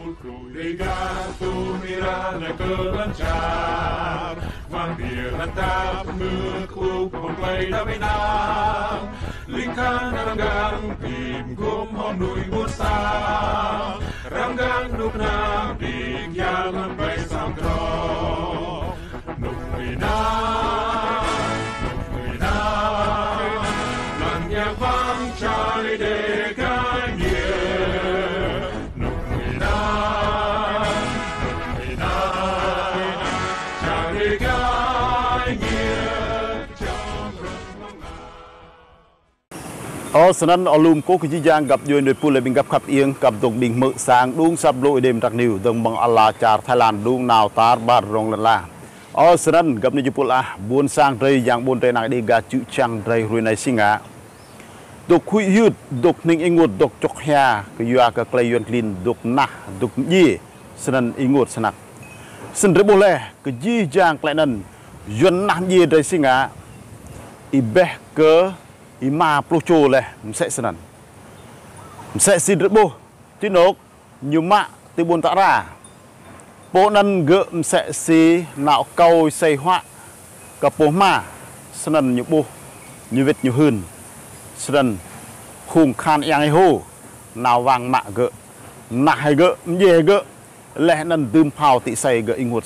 sepulcro legato mirana kelancar Wanneer het dapet op een kleine winnaar Lingkan ranggang tim gom honui musta Ranggang nuk nam dik yalan bay samdro Nuk winnaar Lan yang vang chai de kanye Nuk winnaar Chai de kanye Sân ở lùm cố cái giang gặp vui nơi phu lại mình gặp khắp yên gặp tục đình mự sáng đúng sắp lội đêm trạc níu từng bằng Allah char Thái Lan đúng nào tar bar rong lần la sân gặp nơi phu là buôn sang rây giang buôn rây này đi gà chữ trăng rây rồi này sinh á đục khuy hút đục ninh anh ngột đục chọc hè cái dọa cái clay yuan clean đục na đục gì sân anh ngột sân sân rây bồ lệ cái gì giang lại nần yuan na gì rây sinh á ibe cơ ima plocho le sẽ sân sẽ xin rất bô tí nốt nhiều mạ tí buồn tạ ra bộ nân gợm sẽ xí nạo cầu xây họa cặp bố ma sân nhiều bô nhiều vết nhiều hơn sân khung khan yang ai hô nào vàng mạ gợ nạ hay gợ dê gợ lẽ nân tươm phào tị xây gợ in hột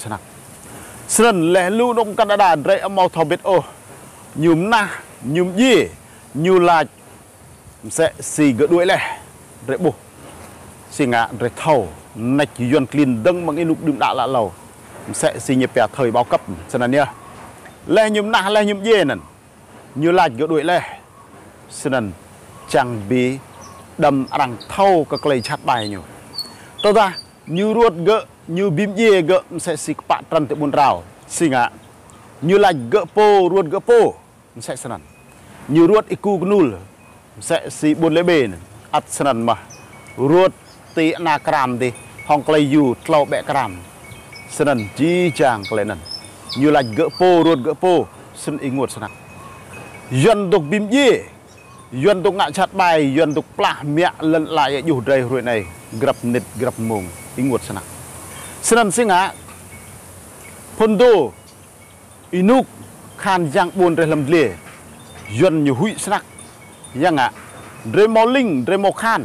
sân lẽ lưu đông Canada rễ âm màu thò biết ô nhùm na nhùm gì như là sẽ xì gỡ đuổi lẻ rễ bù xì ngã rễ thầu nạch yuan clean đâng bằng cái nụ đựng đạ lạ lầu sẽ xì nhập bè thời bao cấp cho nên nha lẻ nhùm nạ lẻ nhùm dê nè như là gỡ đuổi lẻ cho nên chẳng bị đầm rằng thâu các lời chát bài nhiều tôi ra như ruột gỡ như bím dê gỡ sẽ xì bạn trần tại buôn rào xì ngã như là gỡ po ruột gỡ po sẽ sẵn như ruột iku nul sẽ si buôn lễ bền ắt sân mà ruột tí na kram đi hong clay yu tlau bẹ kram sân chi chàng clay nần như là gỡ po ruột gỡ po sân ý ngột sân dân tục bím dê dân tục ngạn chặt bài dân tục pla mẹ lần lạiอยู่đây rồi này gặp nịt gặp mùng ý ngột sân sinh á Pondo inuk khan giang buôn đây làm lề dân nhiều hụi sắc yang ạ rê mò linh rê mò khan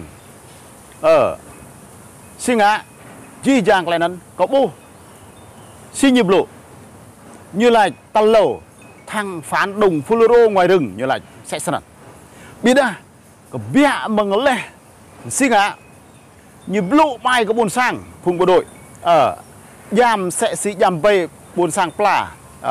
xin ạ chi giang lại nắn có bố xin nhịp lộ như là tàu lầu thằng phán đồng Fulero ngoài rừng như là sẽ sẵn biết à có bịa bằng lệ xin ạ nhịp lộ bài có buồn sang phùng bộ đội giam sẽ sĩ giam bê buồn sang pla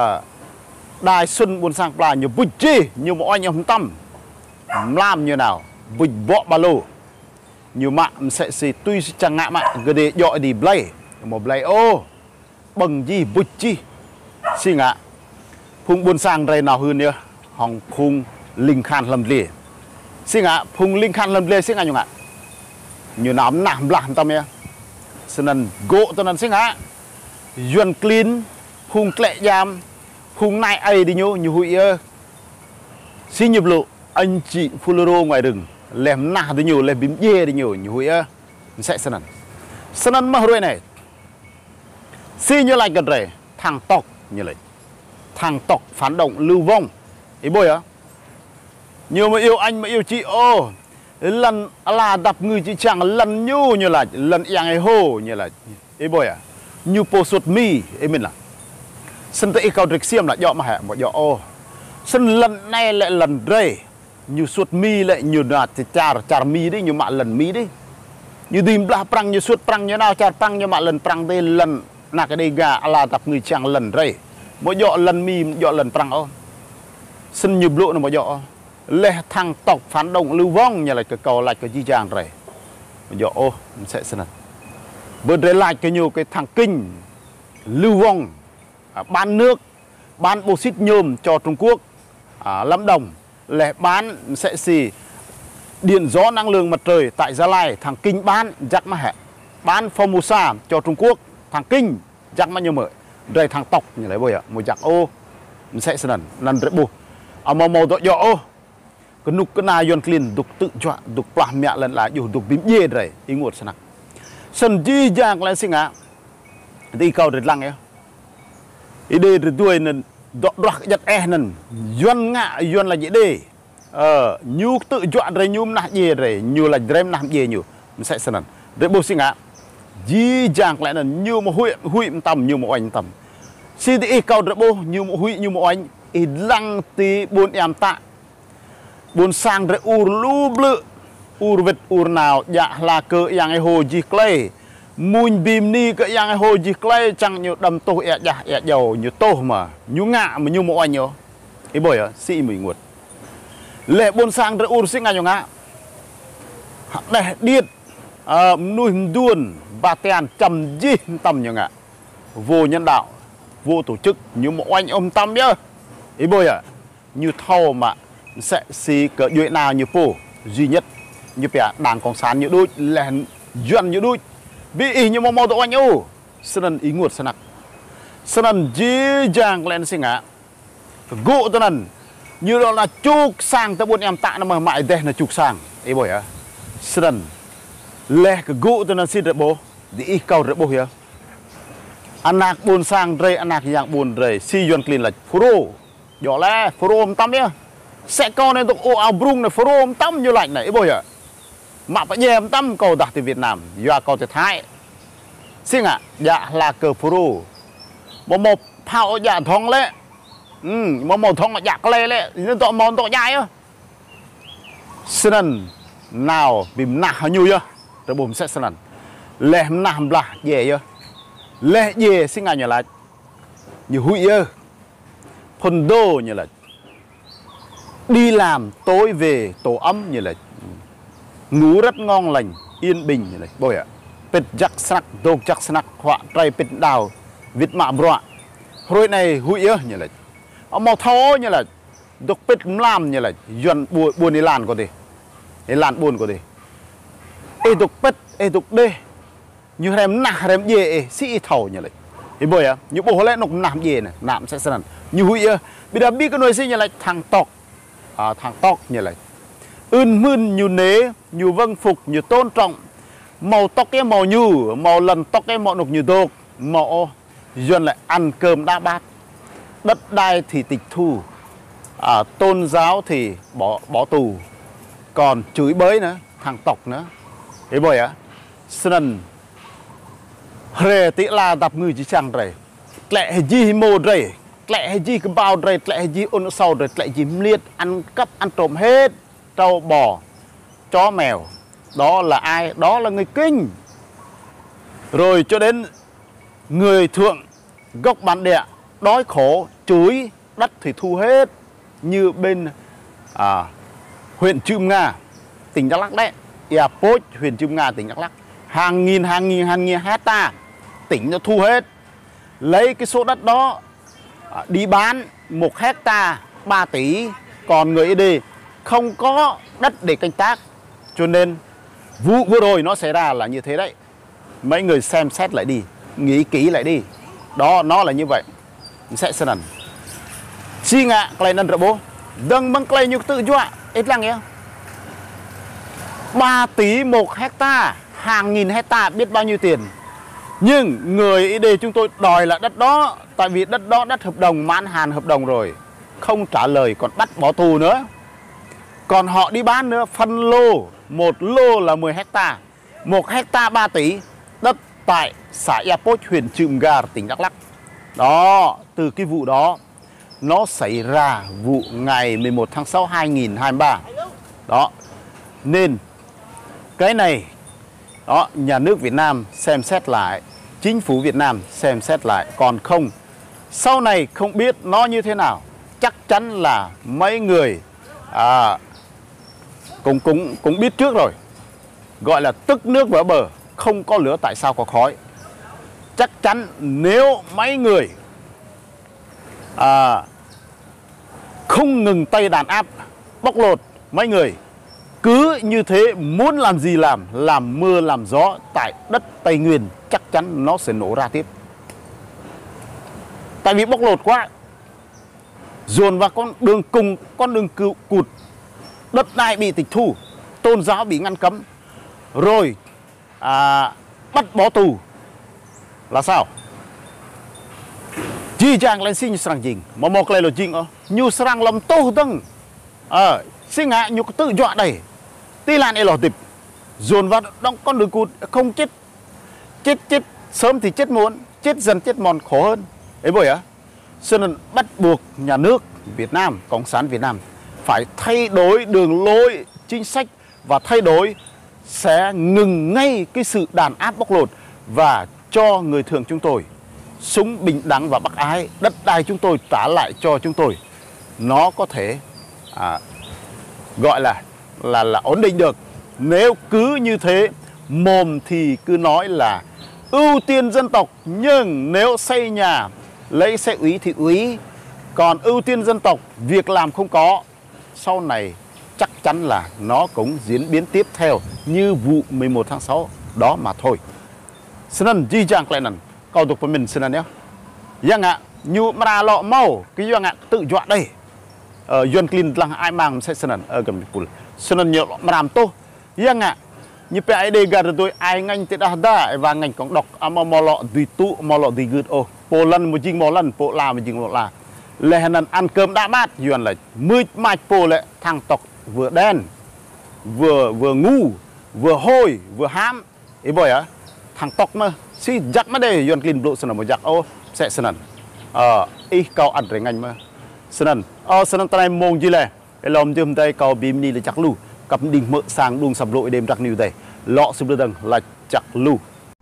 Đài xuân buôn sang pla nhiều bụi chi nhiều mọi anh em tâm làm như nào bụi bọ ba lô nhiều mạng sẽ xì tuy chẳng ngạ mạng gửi để dọi đi blay một blay ô bằng gì bụi chi xin ạ phung buôn sang đây nào hơn nữa hòng phung linh khan lâm lìa xin ạ phung linh khan lâm lìa xin ạ nhung ạ nhiều nào nằm làm tâm nha xin anh gỗ tôi nói xin ạ yuan clean phung lệ giam khung này ai đi nhô như hụi xin nhập lộ anh chị Fulero ngoài rừng lem nà đi nhiều lem bím dê đi nhiều như hụi sẽ sân ăn mà rồi này xin như lại gần rể thằng tộc như lại thằng tộc phản động lưu vong ý bôi á nhiều mà yêu anh mà yêu chị ô lần là đập người chị chẳng lần nhu như là lần yang ai hô như là ý bôi à như po sốt mi ý mình là sân tây cao trực xiêm là dọ mà hả một dọ ô sân lần này lại lần rây như suốt mi lại như là char mi đi như mạ lần mi đi như tìm là prang như suốt prang như nào char prang như mạ lần prang đây lần là cái đây gà là tập người chàng lần rây một dọ lần mi dọ lần prang ô sân như lộ là một dọ lệ thằng tộc phản động lưu vong như là cái cầu lại cái chi chàng rây một dọ ô sẽ sân bữa đây lại cái nhiều cái thằng kinh lưu vong bán nước bán bô xít nhôm cho Trung Quốc Lâm Đồng lệ bán sẽ xì điện gió năng lượng mặt trời tại Gia Lai thằng kinh bán giặc mà hẹ bán Formosa cho Trung Quốc thằng kinh giặc mà như mở đây thằng tộc như lấy bồi ạ một giặc ô sẽ sân lần rất bù màu màu tội dọ ô cái nục cái na yuan clean đục tự chọn đục pla mẹ lần lại dù đục bím dê rồi ý ngột sân sân chi giang lên sinh ạ đi cầu được lăng ấy đi rồi đuôi nên đọt đọt giật nên doan ngạ doan là gì đi nhu tự chọn rồi nhu nát gì rồi nhu là drem nát gì nhu mình sẽ sân rồi bố sinh ạ di giang lại là nhu một hui tầm nhu một anh tầm si đi cầu rồi bố nhu một hui nhu một anh lăng tí buôn em tạ buôn sang rồi lu blự vịt nào dạ là cơ yang ai hồ gì clay mùn bìm ni cơ yang ai hồ gì clay chẳng nhiều đầm tô dạ dầu nhiều tô mà nhu ngạ mà nhu một anh nhớ ý bởi à sĩ mình nguột lệ buôn sang rồi sinh ngay ngạ để điệt nuôi đuôn và tiền chầm gì tầm như ngạ vô nhân đạo vô tổ chức như một anh ông tâm nhá ý bởi à như thâu mà sẽ xì cỡ duệ nào như phù duy nhất như bè đảng cộng sản như đôi lèn duyên như đôi vì ý như màu tụ anh ô sân ý nguột sân nặc sân dễ dàng lên sinh ạ gỗ tân ẩn như đó là chúc sang tới buôn em tạ nó mà mãi đây là chúc sang ý bởi á sân lè cái gỗ tân ẩn xin rệp bố đi ý cầu rệp bố hiểu anak buôn sang rây anak dạng buôn rây si duyên clean là phô rô dọ lẽ phô rô ông tâm nhá sẽ con nên tụi ô áo brung này phô rô ông tâm như lạnh này ý bởi á mà phải nhèm tâm cầu đặt từ Việt Nam và cầu từ Thái xin ạ dạ là cờ pro một phao dạ thong lệ một thong dạ lệ lệ nên tọa món tọa nhai á sân nào bìm nạ nhiều chưa rồi bùm sẽ sân lệ nằm là dễ chưa lệ dễ xin ạ như là như hụi ơ phần đô như là đi làm tối về tổ ấm như là ngủ rất ngon lành yên bình như này bồi ạ pet chắc sắc đô chắc sắc họa trai pet đào vịt mạ bọa rồi này hụi ơ như này màu thô như là đục pet làm như là dần buồn đi làn có đi làn buồn có đi đục pet đục đê như em nà em dê sĩ thầu như này thì bồi ạ như bộ lẽ nó làm gì này làm sẽ sẵn như hụi ơ bây giờ biết cái nồi xí như là thằng tóc như này ươn mươn như nế như vâng phục như tôn trọng màu tóc cái màu như màu lần tóc cái màu nục như đột màu duyên lại ăn cơm đa bát đất đai thì tịch thu tôn giáo thì bỏ tù còn chửi bới nữa thằng tộc nữa thế bởi á sân rề tị là đập người chỉ chẳng rồi lẹ gì mồ rồi lẹ gì cái bao rồi lẹ gì ôn sầu rồi lẹ gì liệt ăn cắp ăn trộm hết trâu bò chó mèo đó là ai đó là người Kinh rồi cho đến người thượng gốc bản địa đói khổ chuối đất thì thu hết như bên huyện Chum Nga tỉnh Đắk Lắk đấy Airport huyện Chum Nga tỉnh Đắk Lắk hàng nghìn hecta tỉnh nó thu hết lấy cái số đất đó đi bán 1 hecta 3 tỷ còn người đi không có đất để canh tác cho nên vụ vừa rồi nó xảy ra là như thế đấy mấy người xem xét lại đi nghĩ kỹ lại đi đó nó là như vậy sẽ sân chi ngạ clay năn rợ bố đừng bằng clay nhục tự dọa ít lăng nhé 3 tỷ 1 hecta hàng nghìn hecta biết bao nhiêu tiền nhưng người đi chúng tôi đòi là đất đó tại vì đất đó đất hợp đồng mãn hạn hợp đồng rồi không trả lời còn bắt bỏ tù nữa. Còn họ đi bán nữa phân lô, 1 lô là 10 hecta, 1 hecta 3 tỷ đất tại xã Airport huyện Chum Nga tỉnh Đắk Lắk. Đó, từ cái vụ đó nó xảy ra vụ ngày 11 tháng 6 2023. Đó. Nên cái này đó, nhà nước Việt Nam xem xét lại, chính phủ Việt Nam xem xét lại, còn không sau này không biết nó như thế nào. Chắc chắn là mấy người cũng biết trước rồi. Gọi là tức nước vỡ bờ, không có lửa tại sao có khói. Chắc chắn nếu mấy người không ngừng tay đàn áp, bóc lột mấy người cứ như thế muốn làm gì làm mưa làm gió tại đất Tây Nguyên, chắc chắn nó sẽ nổ ra tiếp. Tại vì bóc lột quá, dồn vào con đường cụt, đất đai bị tịch thu, tôn giáo bị ngăn cấm, rồi bắt bỏ tù là sao? Chỉ chàng lên xin sang jing, mà một lời là jing ó, nhu sang lâm tô tưng, xin ngã nhu tự dọa đầy, tí lan ấy lò tịp, dồn vào đóng con đường cụt không chết sớm thì chết muộn, chết dần chết mòn khó hơn, ấy bởi á, cho nên bắt buộc nhà nước Việt Nam, Cộng sản Việt Nam phải thay đổi đường lối chính sách và thay đổi sẽ ngừng ngay cái sự đàn áp bóc lột và cho người thường chúng tôi súng bình đẳng và bác ái, đất đai chúng tôi trả lại cho chúng tôi, nó có thể gọi là ổn định được. Nếu cứ như thế, mồm thì cứ nói là ưu tiên dân tộc, nhưng nếu xây nhà lấy xe úy thì úy, còn ưu tiên dân tộc việc làm không có, sau này chắc chắn là nó cũng diễn biến tiếp theo như vụ 11 tháng 6 đó mà thôi. Cho nên di chàng lại nần câu tục của mình xin nhé. Yang ạ, như mà lọ mau cái yang ạ tự dọa đây. Yuan Clin lang ai mang sẽ xin gần pul. Xin nhiều mà làm tô. Yang ạ, như pe đây gar tôi ai ngành tết đã và ngành còn đọc mà lọ tùy tụ mà lọ tùy gượt ô. Poland một jing Poland, Pola một jing Pola. Lệ nần ăn cơm đã mát yuan là mươi mạch po lệ thằng tộc vừa đen vừa ngu vừa hôi vừa hám ý bởi á thằng tộc mà si giặc mà đây yuan Clin blow sân một giặc ô sẽ sân ý câu ăn rồi ngành mà sân tay mông gì lệ lòng châm tay câu bìm ni là chắc lu cặp đình mỡ sang đung sập lội đêm đặc nhiều đây lọ sụp đằng là chắc lu.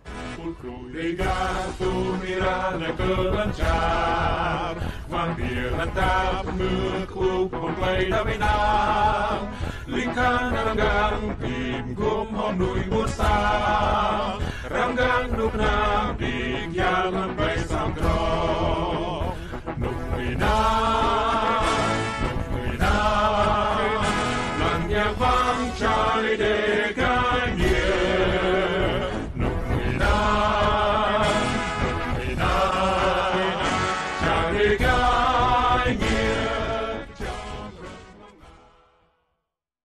Mang địa lan ta mưa khu còn quay đã bay nam linh khang đang gang tìm gom hòn núi buốt xa ram gang đục nam định giang